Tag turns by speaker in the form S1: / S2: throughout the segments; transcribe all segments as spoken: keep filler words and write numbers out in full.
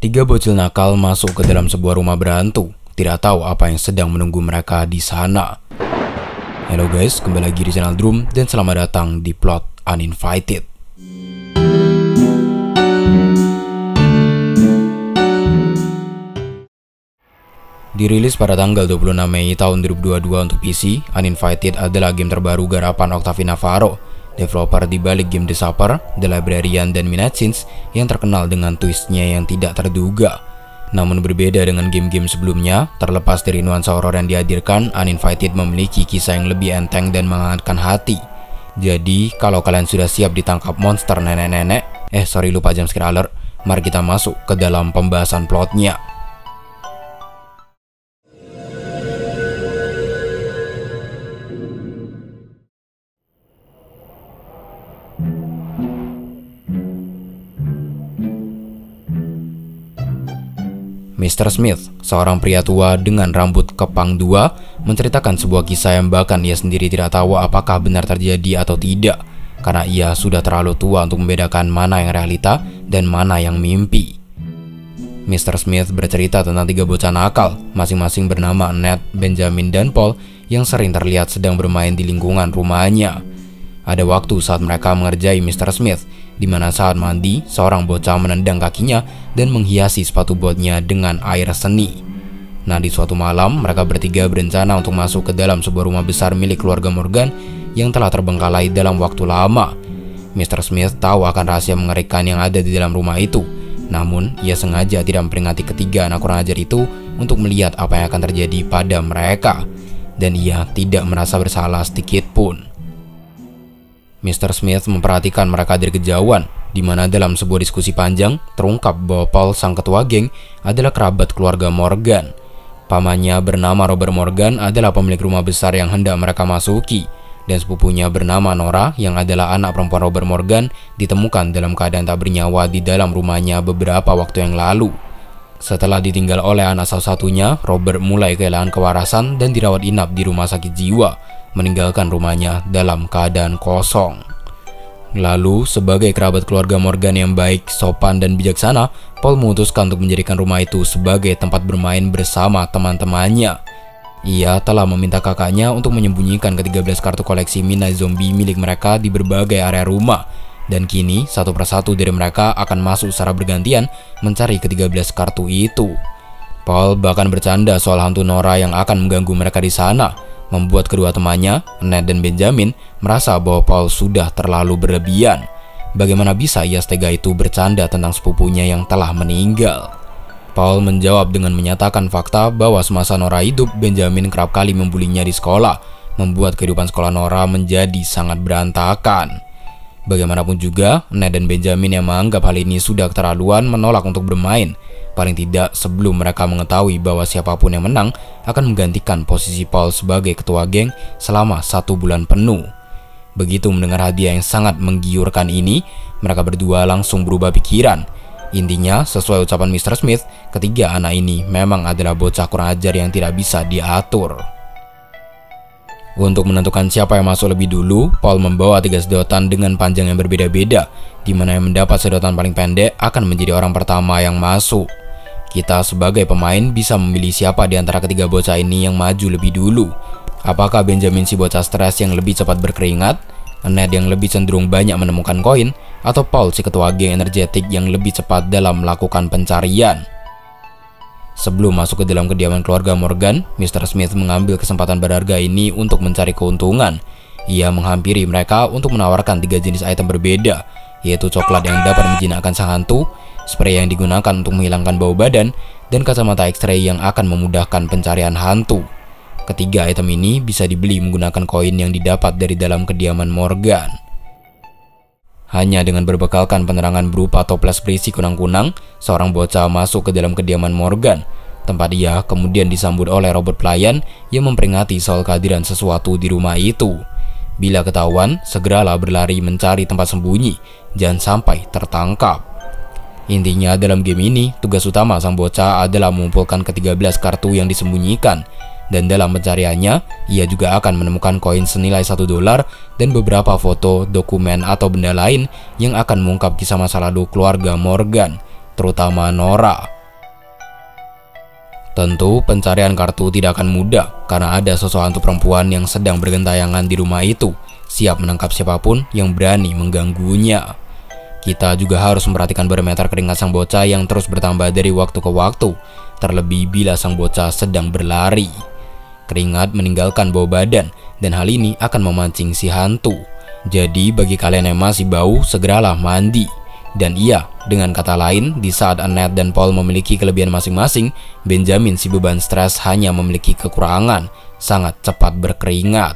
S1: Tiga bocil nakal masuk ke dalam sebuah rumah berhantu. Tidak tahu apa yang sedang menunggu mereka di sana. Halo guys, kembali lagi di channel Drum dan selamat datang di Plot Uninvited. Dirilis pada tanggal dua puluh enam Mei tahun dua ribu dua puluh dua untuk P C, Uninvited adalah game terbaru garapan Octavia Navarro, developer di balik game The Supper, The Librarian, dan Midnight Sins yang terkenal dengan twistnya yang tidak terduga. Namun berbeda dengan game-game sebelumnya, terlepas dari nuansa horor yang dihadirkan, Uninvited memiliki kisah yang lebih enteng dan menghangatkan hati. Jadi, kalau kalian sudah siap ditangkap monster nenek-nenek, eh sorry lupa jam scare alert, mari kita masuk ke dalam pembahasan plotnya. mister Smith, seorang pria tua dengan rambut kepang dua, menceritakan sebuah kisah yang bahkan ia sendiri tidak tahu apakah benar terjadi atau tidak, karena ia sudah terlalu tua untuk membedakan mana yang realita dan mana yang mimpi. mister Smith bercerita tentang tiga bocah nakal, masing-masing bernama Ned, Benjamin, dan Paul, yang sering terlihat sedang bermain di lingkungan rumahnya. Ada waktu saat mereka mengerjai mister Smith, di mana saat mandi, seorang bocah menendang kakinya dan menghiasi sepatu botnya dengan air seni. Nah, di suatu malam, mereka bertiga berencana untuk masuk ke dalam sebuah rumah besar milik keluarga Morgan yang telah terbengkalai dalam waktu lama. mister Smith tahu akan rahasia mengerikan yang ada di dalam rumah itu, namun ia sengaja tidak memperingati ketiga anak kurang ajar itu untuk melihat apa yang akan terjadi pada mereka, dan ia tidak merasa bersalah sedikit pun. mister Smith memperhatikan mereka dari kejauhan, di mana dalam sebuah diskusi panjang terungkap bahwa Paul, sang ketua geng, adalah kerabat keluarga Morgan. Pamannya bernama Robert Morgan adalah pemilik rumah besar yang hendak mereka masuki, dan sepupunya bernama Nora yang adalah anak perempuan Robert Morgan ditemukan dalam keadaan tak bernyawa di dalam rumahnya beberapa waktu yang lalu. Setelah ditinggal oleh anak salah satunya, Robert mulai kehilangan kewarasan dan dirawat inap di rumah sakit jiwa, meninggalkan rumahnya dalam keadaan kosong. Lalu, sebagai kerabat keluarga Morgan yang baik, sopan, dan bijaksana, Paul memutuskan untuk menjadikan rumah itu sebagai tempat bermain bersama teman-temannya. Ia telah meminta kakaknya untuk menyembunyikan ke tiga belas kartu koleksi Midnight Zombie milik mereka di berbagai area rumah, dan kini satu persatu dari mereka akan masuk secara bergantian mencari ke tiga belas kartu itu. Paul bahkan bercanda soal hantu Nora yang akan mengganggu mereka di sana, membuat kedua temannya, Ned dan Benjamin, merasa bahwa Paul sudah terlalu berlebihan. Bagaimana bisa ia setega itu bercanda tentang sepupunya yang telah meninggal? Paul menjawab dengan menyatakan fakta bahwa semasa Nora hidup, Benjamin kerap kali membulinya di sekolah, membuat kehidupan sekolah Nora menjadi sangat berantakan. Bagaimanapun juga, Ned dan Benjamin yang menganggap hal ini sudah keterlaluan menolak untuk bermain, paling tidak sebelum mereka mengetahui bahwa siapapun yang menang akan menggantikan posisi Paul sebagai ketua geng selama satu bulan penuh. Begitu mendengar hadiah yang sangat menggiurkan ini, mereka berdua langsung berubah pikiran. Intinya, sesuai ucapan mister Smith, ketiga anak ini memang adalah bocah kurang ajar yang tidak bisa diatur. Untuk menentukan siapa yang masuk lebih dulu, Paul membawa tiga sedotan dengan panjang yang berbeda-beda, di mana yang mendapat sedotan paling pendek akan menjadi orang pertama yang masuk. Kita sebagai pemain bisa memilih siapa di antara ketiga bocah ini yang maju lebih dulu. Apakah Benjamin si bocah stres yang lebih cepat berkeringat, Ned yang lebih cenderung banyak menemukan koin, atau Paul si ketua geng energetik yang lebih cepat dalam melakukan pencarian? Sebelum masuk ke dalam kediaman keluarga Morgan, mister Smith mengambil kesempatan berharga ini untuk mencari keuntungan. Ia menghampiri mereka untuk menawarkan tiga jenis item berbeda, yaitu coklat yang dapat menjinakkan sang hantu, spray yang digunakan untuk menghilangkan bau badan, dan kacamata X-ray yang akan memudahkan pencarian hantu. Ketiga item ini bisa dibeli menggunakan koin yang didapat dari dalam kediaman Morgan. Hanya dengan berbekalkan penerangan berupa toples berisi kunang-kunang, seorang bocah masuk ke dalam kediaman Morgan. Tempat dia kemudian disambut oleh Robert pelayan yang memperingati soal kehadiran sesuatu di rumah itu. Bila ketahuan, segeralah berlari mencari tempat sembunyi, jangan sampai tertangkap. Intinya dalam game ini, tugas utama sang bocah adalah mengumpulkan ke tiga belas kartu yang disembunyikan. Dan dalam pencariannya, ia juga akan menemukan koin senilai satu dolar dan beberapa foto, dokumen, atau benda lain yang akan mengungkap kisah masa lalu keluarga Morgan, terutama Nora. Tentu pencarian kartu tidak akan mudah karena ada sosok hantu perempuan yang sedang bergentayangan di rumah itu, siap menangkap siapapun yang berani mengganggunya. Kita juga harus memperhatikan barometer keringat sang bocah yang terus bertambah dari waktu ke waktu, terlebih bila sang bocah sedang berlari. Keringat meninggalkan bau badan dan hal ini akan memancing si hantu. Jadi bagi kalian yang masih bau, segeralah mandi. Dan iya, dengan kata lain, di saat Annette dan Paul memiliki kelebihan masing-masing, Benjamin si beban stres hanya memiliki kekurangan, sangat cepat berkeringat.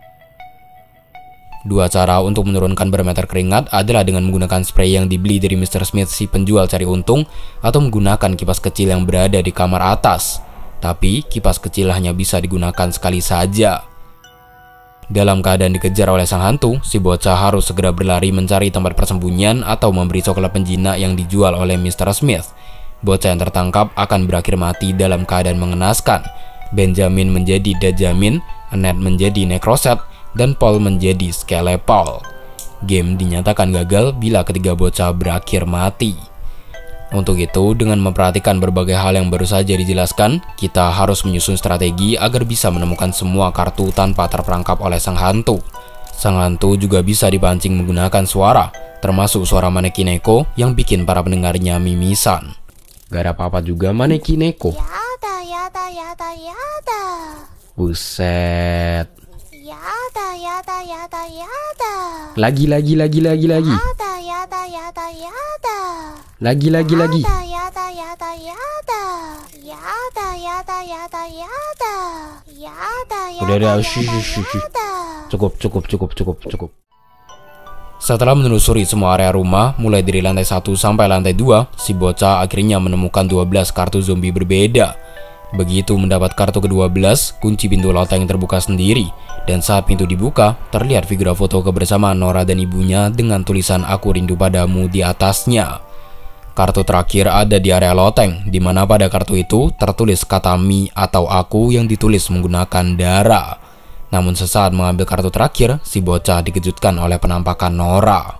S1: Dua cara untuk menurunkan barometer keringat adalah dengan menggunakan spray yang dibeli dari mister Smith si penjual cari untung, atau menggunakan kipas kecil yang berada di kamar atas. Tapi kipas kecil hanya bisa digunakan sekali saja. Dalam keadaan dikejar oleh sang hantu, si bocah harus segera berlari mencari tempat persembunyian atau memberi coklat penjinak yang dijual oleh mister Smith. Bocah yang tertangkap akan berakhir mati dalam keadaan mengenaskan. Benjamin menjadi Dajamin, Annette menjadi Necroset, dan Paul menjadi Skelepol. Game dinyatakan gagal bila ketiga bocah berakhir mati. Untuk itu, dengan memperhatikan berbagai hal yang baru saja dijelaskan, kita harus menyusun strategi agar bisa menemukan semua kartu tanpa terperangkap oleh sang hantu. Sang hantu juga bisa dipancing menggunakan suara, termasuk suara Manekineko yang bikin para pendengarnya mimisan. Gak ada apa-apa juga Manekineko.
S2: Yada, yada, yada, yada.
S1: Buset.
S2: Yada, yada, yada, yada.
S1: Lagi, lagi, lagi, lagi, lagi.
S2: Yada, yada, yada, yada.
S1: Lagi, lagi, lagi.
S2: Yada, yada, yada, yada. Yada, yada, yada, yada. Yada,
S1: Udah, udah,
S2: yada,
S1: shush,
S2: yada,
S1: shush, shush.
S2: yada.
S1: Cukup, cukup, cukup, cukup, cukup. Setelah menelusuri semua area rumah, mulai dari lantai satu sampai lantai dua, si bocah akhirnya menemukan dua belas kartu zombie berbeda. Begitu mendapat kartu ke dua belas, kunci pintu loteng terbuka sendiri, dan saat pintu dibuka, terlihat figura foto kebersamaan Nora dan ibunya dengan tulisan "Aku rindu padamu" di atasnya. Kartu terakhir ada di area loteng, di mana pada kartu itu tertulis kata "mi" atau "aku" yang ditulis menggunakan darah. Namun sesaat mengambil kartu terakhir, si bocah dikejutkan oleh penampakan Nora.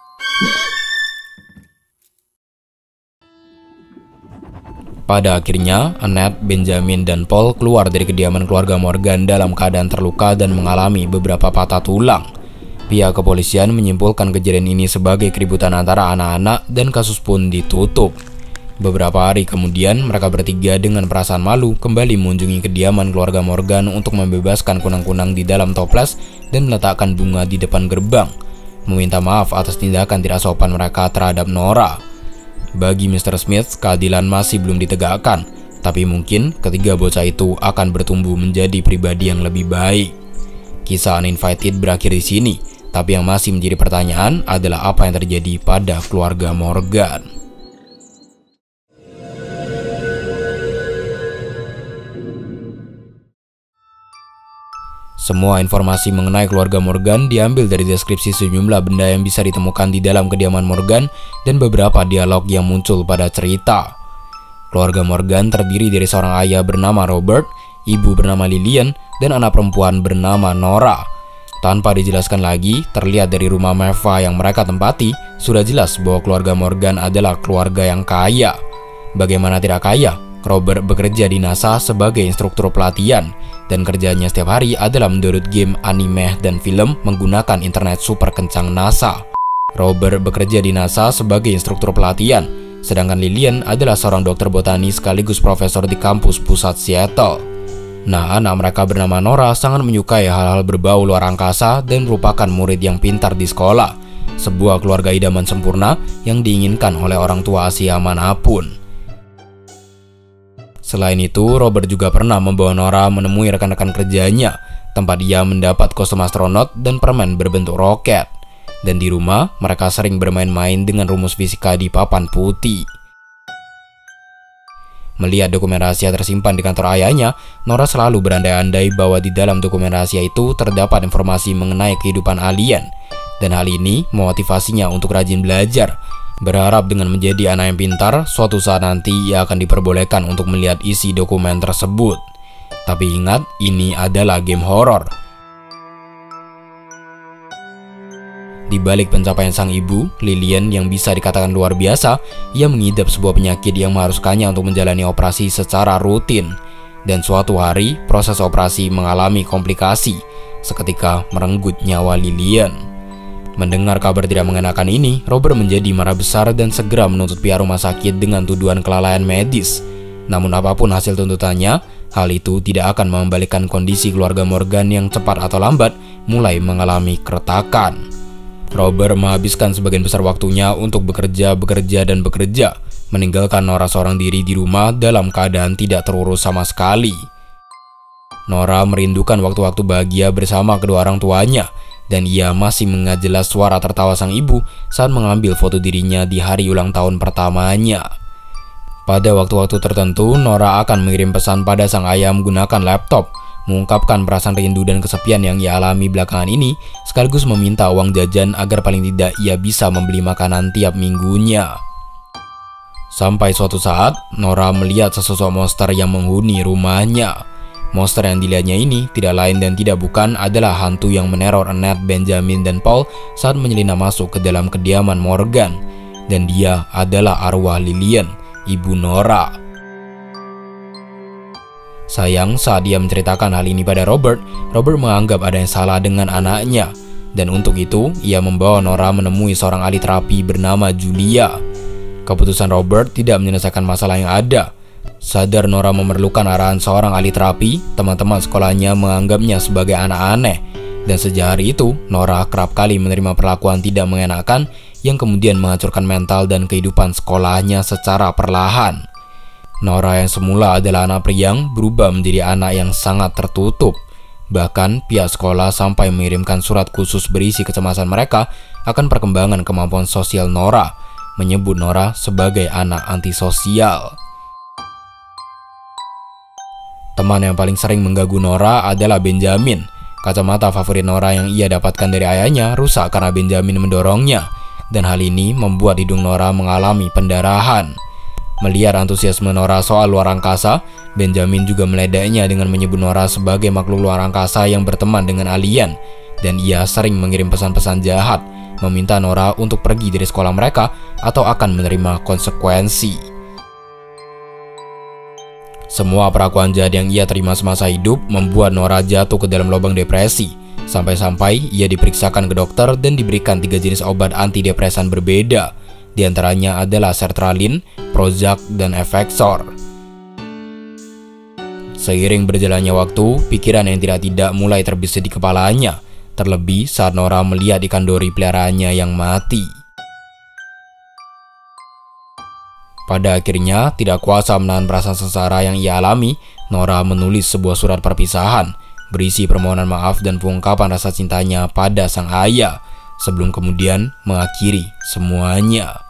S1: Pada akhirnya, Annette, Benjamin, dan Paul keluar dari kediaman keluarga Morgan dalam keadaan terluka dan mengalami beberapa patah tulang. Pihak kepolisian menyimpulkan kejadian ini sebagai keributan antara anak-anak dan kasus pun ditutup. Beberapa hari kemudian, mereka bertiga dengan perasaan malu kembali mengunjungi kediaman keluarga Morgan untuk membebaskan kunang-kunang di dalam toples dan meletakkan bunga di depan gerbang, meminta maaf atas tindakan tidak sopan mereka terhadap Nora. Bagi mister Smith, keadilan masih belum ditegakkan, tapi mungkin ketiga bocah itu akan bertumbuh menjadi pribadi yang lebih baik. Kisah Uninvited berakhir di sini, tapi yang masih menjadi pertanyaan adalah apa yang terjadi pada keluarga Morgan. Semua informasi mengenai keluarga Morgan diambil dari deskripsi sejumlah benda yang bisa ditemukan di dalam kediaman Morgan dan beberapa dialog yang muncul pada cerita. Keluarga Morgan terdiri dari seorang ayah bernama Robert, ibu bernama Lillian, dan anak perempuan bernama Nora. Tanpa dijelaskan lagi, terlihat dari rumah mewah yang mereka tempati, sudah jelas bahwa keluarga Morgan adalah keluarga yang kaya. Bagaimana tidak kaya? Robert bekerja di NASA sebagai instruktur pelatihan, dan kerjanya setiap hari adalah mendownload game, anime, dan film menggunakan internet super kencang NASA. Robert bekerja di NASA sebagai instruktur pelatihan, sedangkan Lillian adalah seorang dokter botani sekaligus profesor di kampus pusat Seattle. Nah, anak mereka bernama Nora sangat menyukai hal-hal berbau luar angkasa dan merupakan murid yang pintar di sekolah, sebuah keluarga idaman sempurna yang diinginkan oleh orang tua Asia manapun. Selain itu, Robert juga pernah membawa Nora menemui rekan-rekan kerjanya, tempat ia mendapat kostum astronot dan permen berbentuk roket. Dan di rumah, mereka sering bermain-main dengan rumus fisika di papan putih. Melihat dokumen rahasia tersimpan di kantor ayahnya, Nora selalu berandai-andai bahwa di dalam dokumen rahasia itu terdapat informasi mengenai kehidupan alien. Dan hal ini memotivasinya untuk rajin belajar, berharap dengan menjadi anak yang pintar, suatu saat nanti ia akan diperbolehkan untuk melihat isi dokumen tersebut. Tapi ingat, ini adalah game horor. Di balik pencapaian sang ibu, Lillian yang bisa dikatakan luar biasa, ia mengidap sebuah penyakit yang mengharuskannya untuk menjalani operasi secara rutin. Dan suatu hari, proses operasi mengalami komplikasi, seketika merenggut nyawa Lillian. Mendengar kabar tidak mengenakan ini, Robert menjadi marah besar dan segera menuntut pihak rumah sakit dengan tuduhan kelalaian medis. Namun apapun hasil tuntutannya, hal itu tidak akan mengembalikan kondisi keluarga Morgan yang cepat atau lambat mulai mengalami keretakan. Robert menghabiskan sebagian besar waktunya untuk bekerja, bekerja, dan bekerja, meninggalkan Nora seorang diri di rumah dalam keadaan tidak terurus sama sekali. Nora merindukan waktu-waktu bahagia bersama kedua orang tuanya, dan ia masih mengingat jelas suara tertawa sang ibu saat mengambil foto dirinya di hari ulang tahun pertamanya. Pada waktu-waktu tertentu, Nora akan mengirim pesan pada sang ayah menggunakan laptop, mengungkapkan perasaan rindu dan kesepian yang ia alami belakangan ini, sekaligus meminta uang jajan agar paling tidak ia bisa membeli makanan tiap minggunya. Sampai suatu saat, Nora melihat sesosok monster yang menghuni rumahnya. Monster yang dilihatnya ini tidak lain dan tidak bukan adalah hantu yang meneror Annette, Benjamin, dan Paul saat menyelinap masuk ke dalam kediaman Morgan. Dan dia adalah arwah Lillian, ibu Nora. Sayang, saat dia menceritakan hal ini pada Robert, Robert menganggap ada yang salah dengan anaknya. Dan untuk itu, ia membawa Nora menemui seorang ahli terapi bernama Julia. Keputusan Robert tidak menyelesaikan masalah yang ada. Sadar Nora memerlukan arahan seorang ahli terapi, teman-teman sekolahnya menganggapnya sebagai anak aneh. Dan sejak hari itu, Nora kerap kali menerima perlakuan tidak mengenakan yang kemudian menghancurkan mental dan kehidupan sekolahnya secara perlahan. Nora yang semula adalah anak periang berubah menjadi anak yang sangat tertutup. Bahkan pihak sekolah sampai mengirimkan surat khusus berisi kecemasan mereka akan perkembangan kemampuan sosial Nora, menyebut Nora sebagai anak antisosial. Teman yang paling sering mengganggu Nora adalah Benjamin. Kacamata favorit Nora yang ia dapatkan dari ayahnya rusak karena Benjamin mendorongnya, dan hal ini membuat hidung Nora mengalami pendarahan. Melihat antusiasme Nora soal luar angkasa, Benjamin juga meledaknya dengan menyebut Nora sebagai makhluk luar angkasa yang berteman dengan alien, dan ia sering mengirim pesan-pesan jahat, meminta Nora untuk pergi dari sekolah mereka atau akan menerima konsekuensi. Semua perlakuan jahat yang ia terima semasa hidup membuat Nora jatuh ke dalam lubang depresi, sampai-sampai ia diperiksakan ke dokter dan diberikan tiga jenis obat antidepresan berbeda. Di antaranya adalah sertralin, Prozac, dan Effexor. Seiring berjalannya waktu, pikiran yang tidak-tidak mulai terbesit di kepalanya, terlebih saat Nora melihat ikan dori peliharaannya yang mati. Pada akhirnya, tidak kuasa menahan perasaan sengsara yang ia alami, Nora menulis sebuah surat perpisahan, berisi permohonan maaf dan pengungkapan rasa cintanya pada sang ayah, sebelum kemudian mengakhiri semuanya.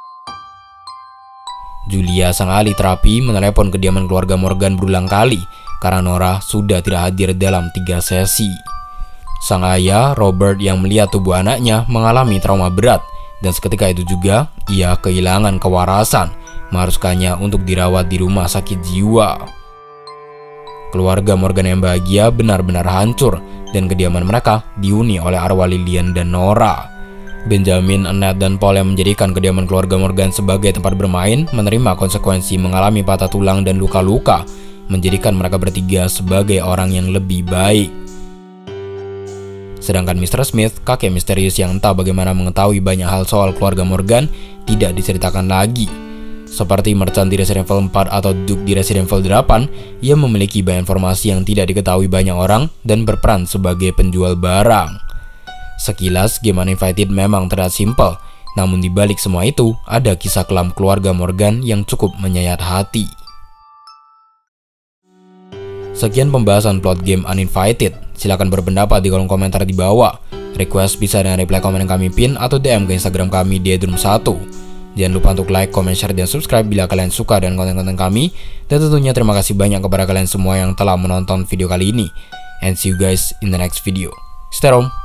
S1: Julia, sang ahli terapi, menelepon kediaman keluarga Morgan berulang kali karena Nora sudah tidak hadir dalam tiga sesi. Sang ayah, Robert, yang melihat tubuh anaknya mengalami trauma berat, dan seketika itu juga ia kehilangan kewarasan, mengharuskannya untuk dirawat di rumah sakit jiwa. Keluarga Morgan yang bahagia benar-benar hancur, dan kediaman mereka dihuni oleh arwah Lillian dan Nora. Benjamin, Annette, dan Paul yang menjadikan kediaman keluarga Morgan sebagai tempat bermain menerima konsekuensi mengalami patah tulang dan luka-luka, menjadikan mereka bertiga sebagai orang yang lebih baik. Sedangkan mister Smith, kakek misterius yang entah bagaimana mengetahui banyak hal soal keluarga Morgan, tidak diceritakan lagi. Seperti merchant di Resident Evil empat atau Duke di Resident Evil delapan, ia memiliki banyak informasi yang tidak diketahui banyak orang dan berperan sebagai penjual barang. Sekilas, game Uninvited memang terlihat simpel, namun di balik semua itu, ada kisah kelam keluarga Morgan yang cukup menyayat hati. Sekian pembahasan plot game Uninvited. Silahkan berpendapat di kolom komentar di bawah. Request bisa dengan reply komen yang kami pin atau D M ke Instagram kami di edrum satu. Jangan lupa untuk like, comment, share, dan subscribe bila kalian suka dengan konten-konten kami. Dan tentunya terima kasih banyak kepada kalian semua yang telah menonton video kali ini. And see you guys in the next video. Stay home.